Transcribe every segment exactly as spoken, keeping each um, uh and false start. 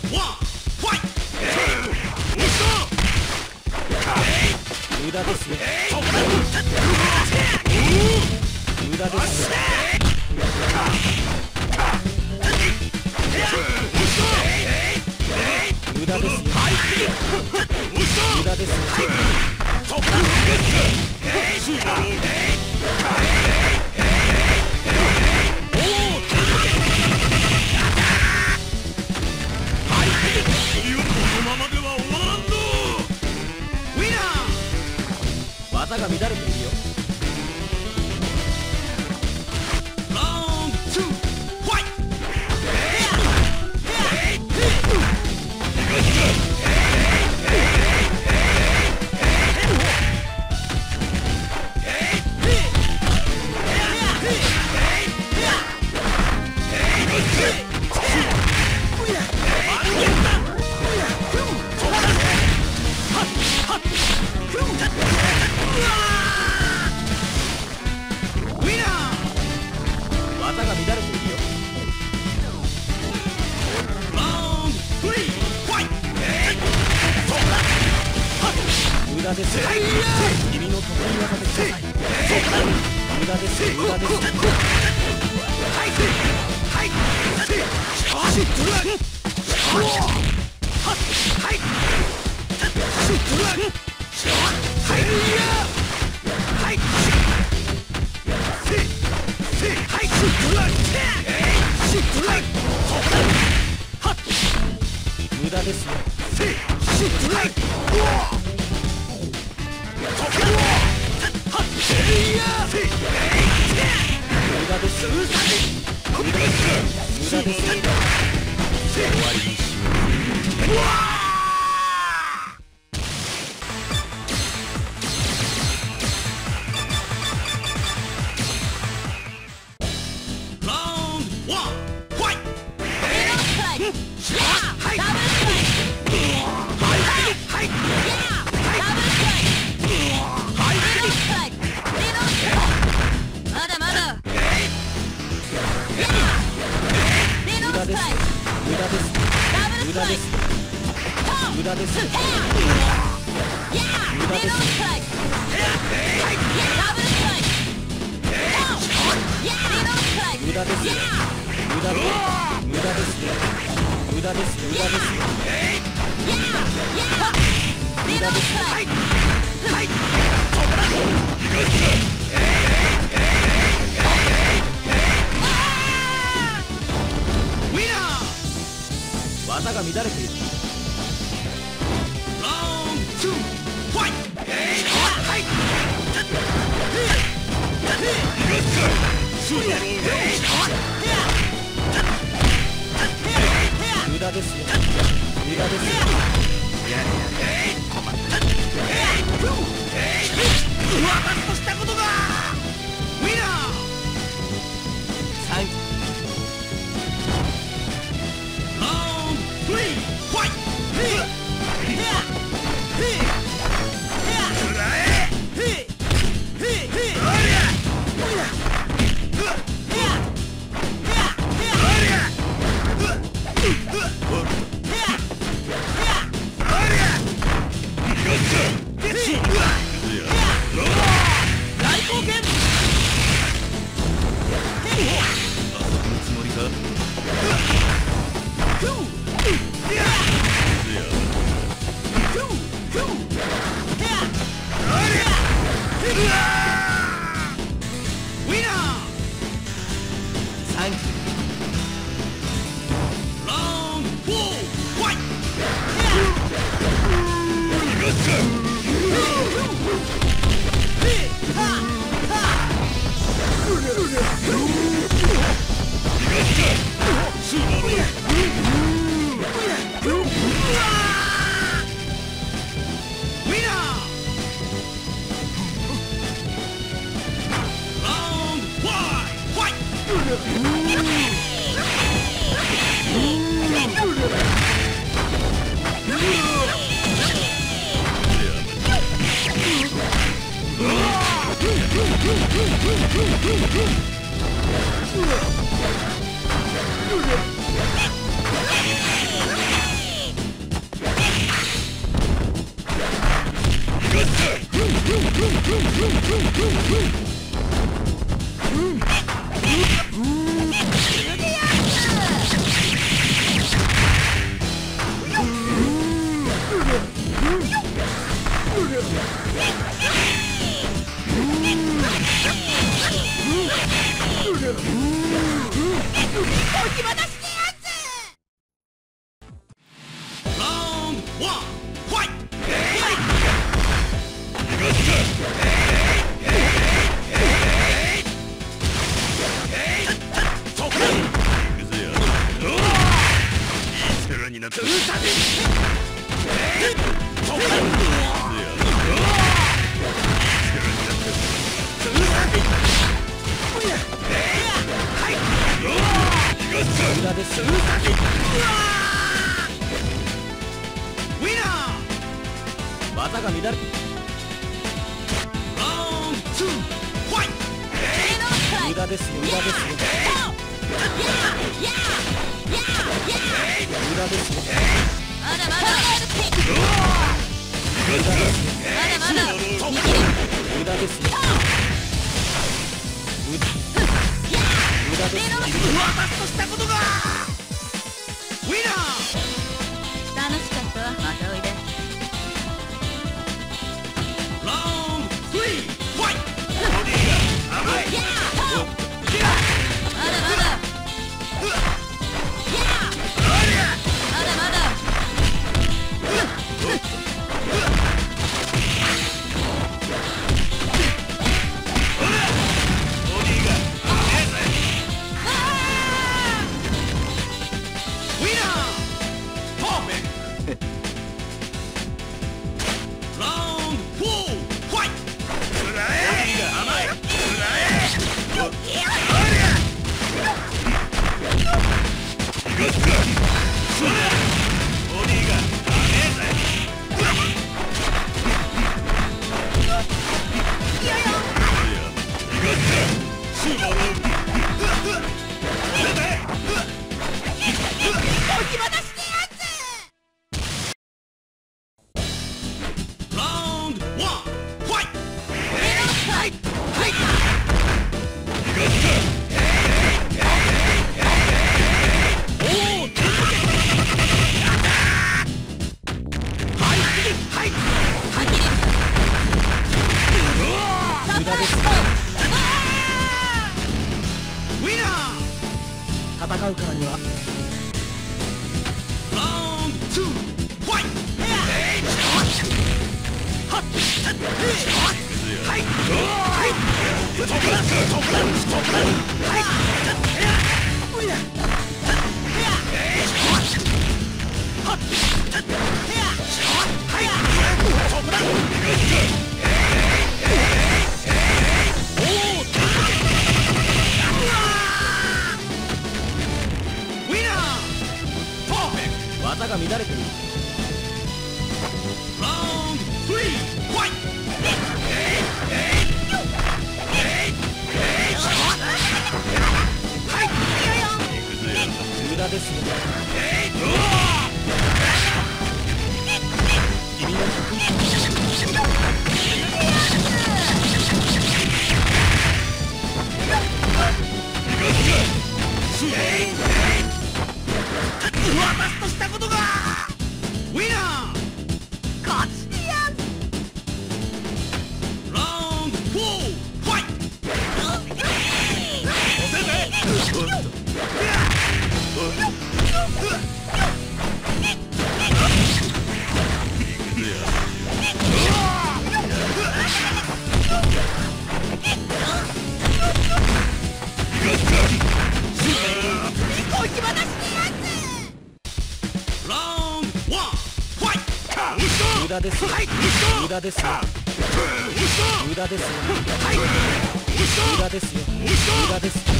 無駄ですよ。無駄ですよ。無駄ですよ。無駄ですよ。無駄ですよ。 このままでは終わらんぞ。ウィナー。 技が乱れているよ。 ラウンドツー、ファイト。 無駄です。君の得意技でください。無駄です。無駄です。無駄ですよ。無駄です。無駄です。終わりにしよう。無駄です。無駄です。無駄です。無駄です。無駄です。無駄です。無駄です。無駄です。無駄です。技が乱れている。 ラウンドツー、ファイト。 無駄ですよ。無駄ですよ。 私としたことがウィナー。 サンキュー。 大冒険。 つもりか。 ウィナー。 サンキュー。 ラウンドフォー、ファイト。 無駄ですよ。技が乱れ。無駄ですよ、無駄ですよ。無駄ですよ。 まだまだ無駄ですよ。 まだまだ無駄ですよ。無駄ですよ。 楽しかったわ。またおいで。まだまだまだまだ戦うからには技が乱れている。無駄ですよ。君の得意私としたことがウィナー勝ちでやん。ラウンドフォーファイ無駄ですよ。無駄ですよ。無駄ですよ。無駄ですよ。無駄ですよ。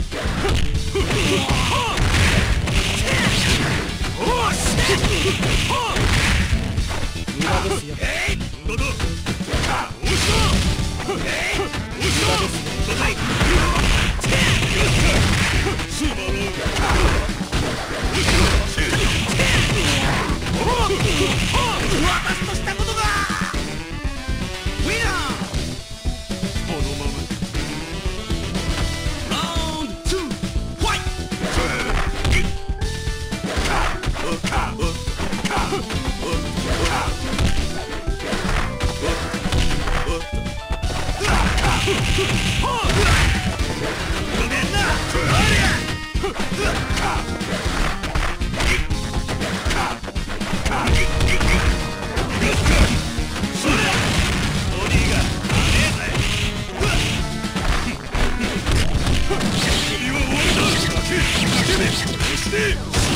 無駄ですよ。 私としたことがウィナー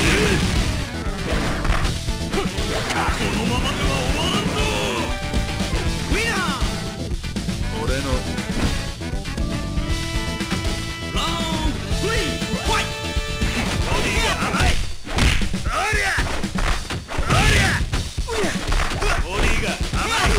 のままでは終わらんぞ。 ウィナー俺のラウンドスリーファイト。ボディが甘い。おりゃおりゃボディが甘い。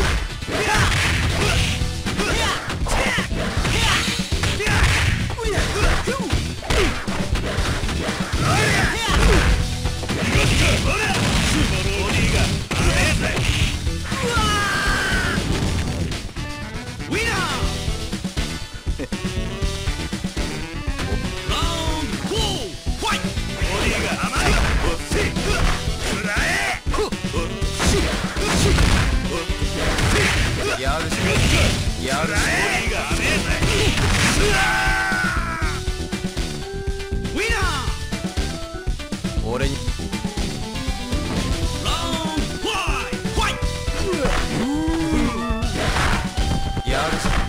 やるしやるし俺にやるし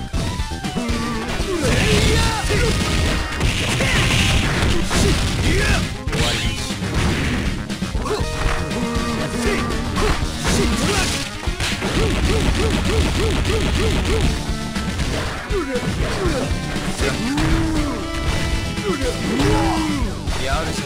終わりにしやるし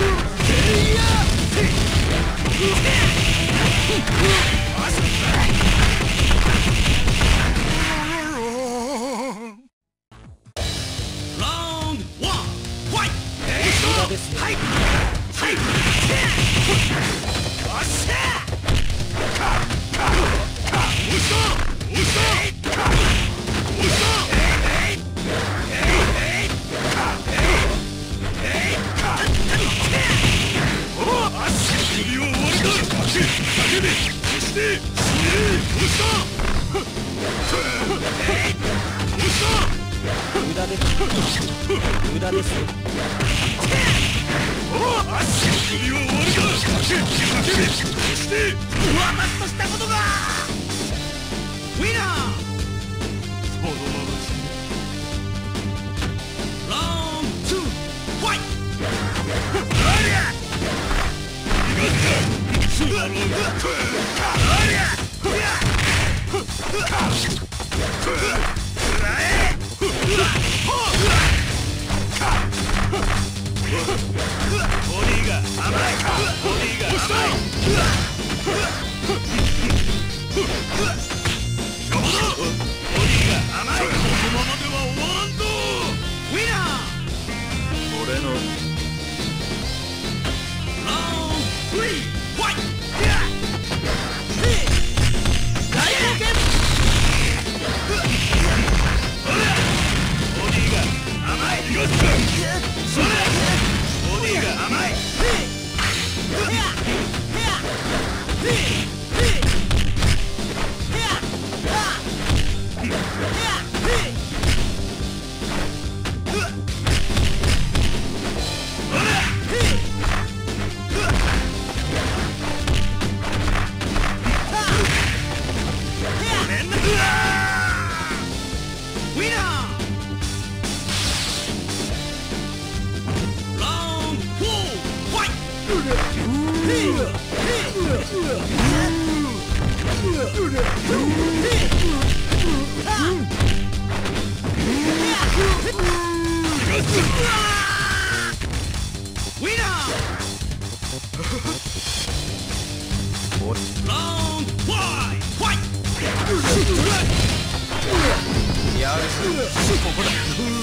無駄です無駄です私としたことがウィナーラウンドツーファイボディが甘い。ボディが甘い。ボディが甘い。このままでは終わらんぞ。 ウィナー俺のラウンドスリーファイト。大冒険。 ボディが甘い。ボディが甘い。 ウィナーラウンドフォーファイウィナーラウンドファイファイやるしここだ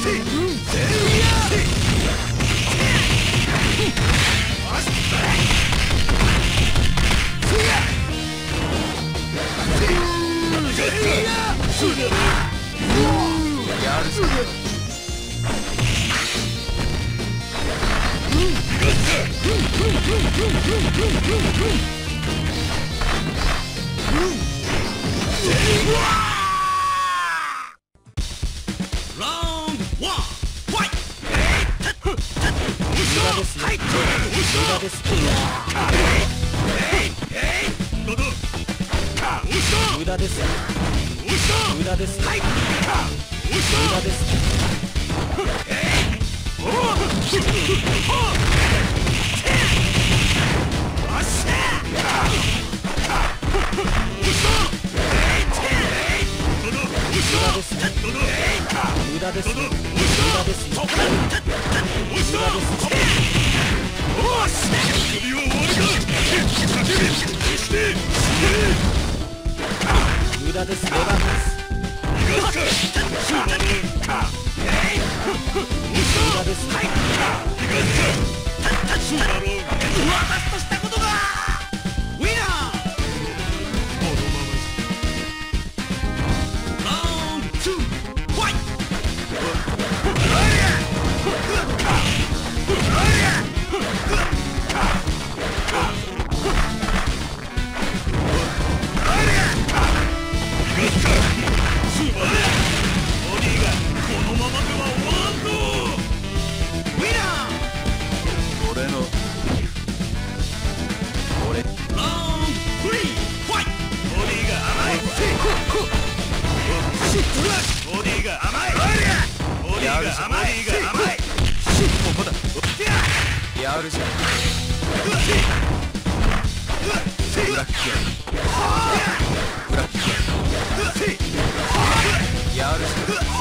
やるし無駄です無駄です無駄です無駄ですですよ。無駄ですよ。無駄ですよ。無駄です。出番です。無駄です。 私としたことがウィナー。ラウンドツーファイト。 やるじゃん。ブラックブラックやるじゃん。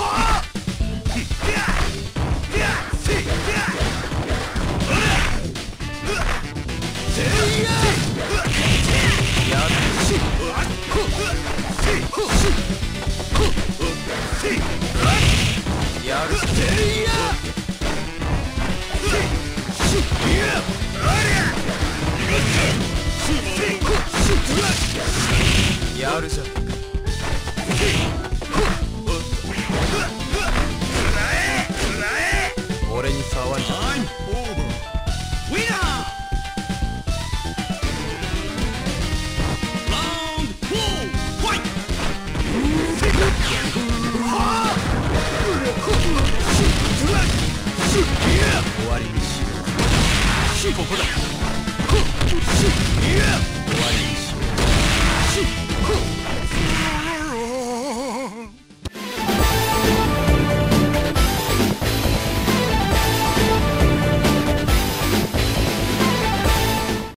やるじゃん。やるじゃん。